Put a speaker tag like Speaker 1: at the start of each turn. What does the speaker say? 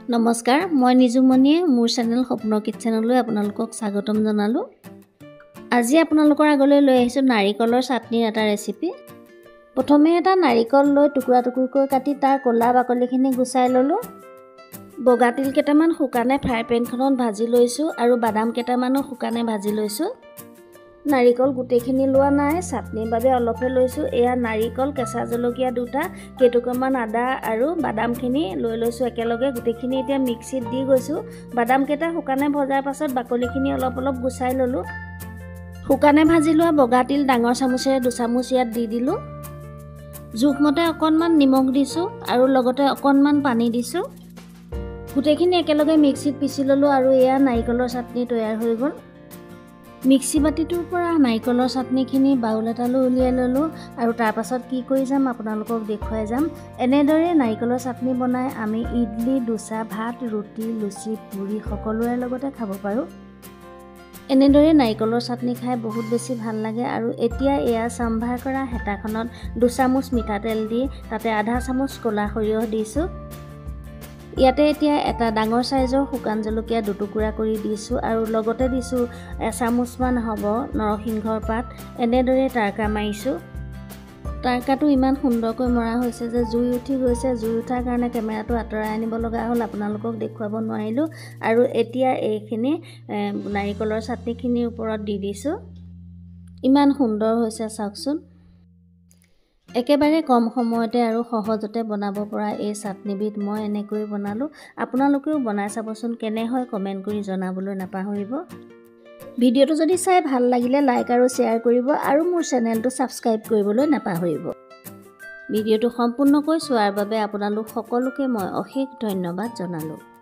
Speaker 1: নমস্কাৰ মই নিজুমণিয়ে মোৰ চেনেল স্বপ্ন কিচেনলৈ আপোনালোকক স্বাগতম জনালো। আজি আপোনালোকৰ আগলৈ লৈ আহিছো নাৰিকলৰ চাটনিৰ এটা ৰেচিপি। প্ৰথমে এটা নাৰিকল লৈ টুকুৰা টুকুৰকৈ কাটি তাৰ কলা বাকলিখিনি গুচাই ললো। বগা তিল কেইটামান শুকানে ফ্ৰাই পেনখনত ভাজি লৈছো আৰু বাদাম কেইটামানো শুকানে ভাজি লৈছো। নাৰিকল গুটেইখিনি লোৱা নাই, চাটনিৰ বাবে অলপহে লৈছো। এয়া নাৰিকল, কেঁচা জলকীয়া দুটা, কেইটুকুৰমান আদা আৰু বাদামখিনি লৈ লৈছো একেলগে। গুটেইখিনি এতিয়া মিক্সিত দি গৈছো। বাদাম কেইটা শুকানে ভজাৰ পাছত বাকলিখিনি অলপ অলপ গুচাই ললো। শুকানে ভাজি লোৱা বগা তিল ডাঙৰ চামুচেৰে 2 চামুচ ইয়াত দি দিলো। জোখমতে অকণমান নিমখ দিছো আৰু লগতে অকণমান পানী দিছো। গুটেইখিনি একেলগে মিক্সিত পিচি ললো আৰু এয়া নাৰিকলৰ চাটনি তৈয়াৰ হৈ গ'ল। মিক্সি বাটিটোৰ পৰা নাৰিকলৰ চাটনিখিনি বাউল এটালৈ উলিয়াই ললো আৰু তাৰ পাছত কি কৰি যাম আপোনালোকক দেখুৱাই যাম। এনেদৰে নাৰিকলৰ চাটনি বনাই আমি ইডলি, ডোচা, ভাত, ৰুটি, লুচি, পুৰি সকলোৰে লগতে খাব পাৰোঁ। এনেদৰে নাৰিকলৰ চাটনি খাই বহুত বেছি ভাল লাগে। আৰু এতিয়া এয়া চাম্ভাৰ কৰা হেতাখনত 2 চামুচ মিঠাতেল দি তাতে আধা চামুচ ক'লা সৰিয়হ দিছোঁ। ইয়াতে এতিয়া এটা ডাঙৰ সাইজৰ শুকান জলকীয়া দুটুকুৰা কৰি দিছোঁ আৰু লগতে দিছোঁ 1 চামুচমান হ'ব নৰসিংহৰ পাত। এনেদৰে তাৰকা মাৰিছোঁ। তাৰকাটো ইমান সুন্দৰকৈ মৰা হৈছে যে জুই উঠি গৈছে। জুই উঠাৰ কাৰণে কেমেৰাটো আঁতৰাই আনিব লগা হ'ল, আপোনালোকক দেখুৱাব নোৱাৰিলোঁ। আৰু এতিয়া এইখিনি নাৰিকলৰ চাটনিখিনিৰ ওপৰত দি দিছোঁ। ইমান সুন্দৰ হৈছে চাওকচোন। একেবাৰে কম সময়তে আৰু সহজতে বনাব পৰা এই চাটনিবিধ মই এনেকৈ বনালোঁ। আপোনালোকেও বনাই চাবচোন, কেনে হয় কমেণ্ট কৰি জনাবলৈ নাপাহৰিব। ভিডিঅ'টো যদি চাই ভাল লাগিলে লাইক আৰু শ্বেয়াৰ কৰিব আৰু মোৰ চেনেলটো ছাবস্ক্ৰাইব কৰিবলৈ নাপাহৰিব। ভিডিঅ'টো সম্পূৰ্ণকৈ চোৱাৰ বাবে আপোনালোক সকলোকে মই অশেষ ধন্যবাদ জনালোঁ।